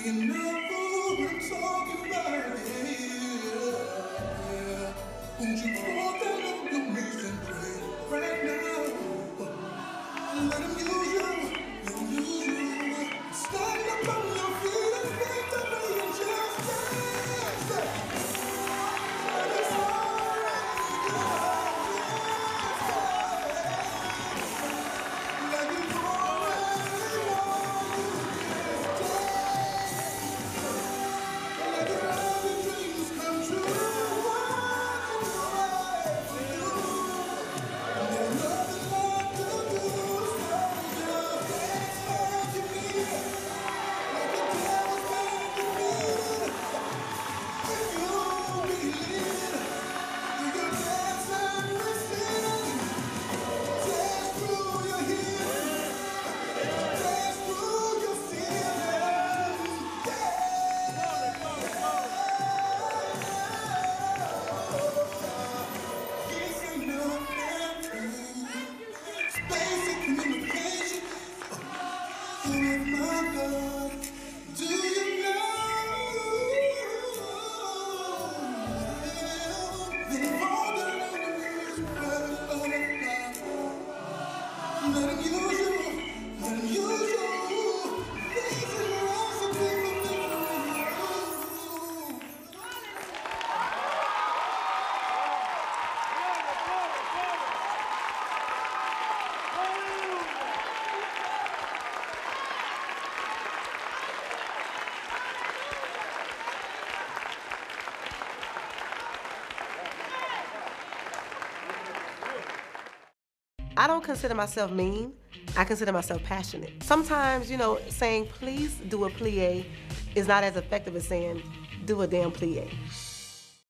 you know what I'm talking about? Yeah. Won't you fall down on your knees and pray right now? Let him use you. Let him use you. Stand up on your feet and victory and just dance. And it's I don't consider myself mean. I consider myself passionate. Sometimes, saying please do a plie is not as effective as saying do a damn plie.